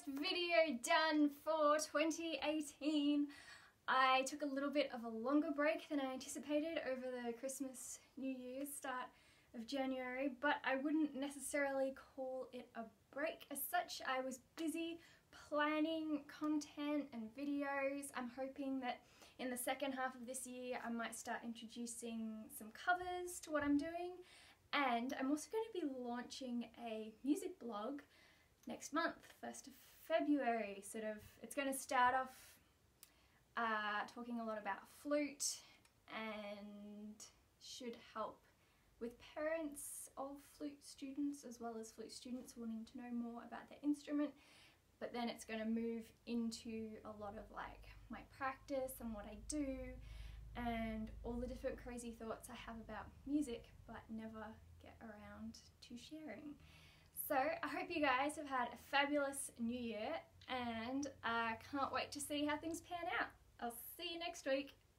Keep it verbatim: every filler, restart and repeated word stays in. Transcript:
video done for twenty eighteen. I took a little bit of a longer break than I anticipated over the Christmas, New Year's, start of January, but I wouldn't necessarily call it a break as such. I was busy planning content and videos. I'm hoping that in the second half of this year I might start introducing some covers to what I'm doing, and I'm also going to be launching a music blog next month, first of February. Sort of, it's going to start off uh, talking a lot about flute and should help with parents of flute students as well as flute students wanting to know more about their instrument. But then it's going to move into a lot of like my practice and what I do and all the different crazy thoughts I have about music but never get around to sharing. So I hope you guys have had a fabulous new year, and I can't wait to see how things pan out. I'll see you next week.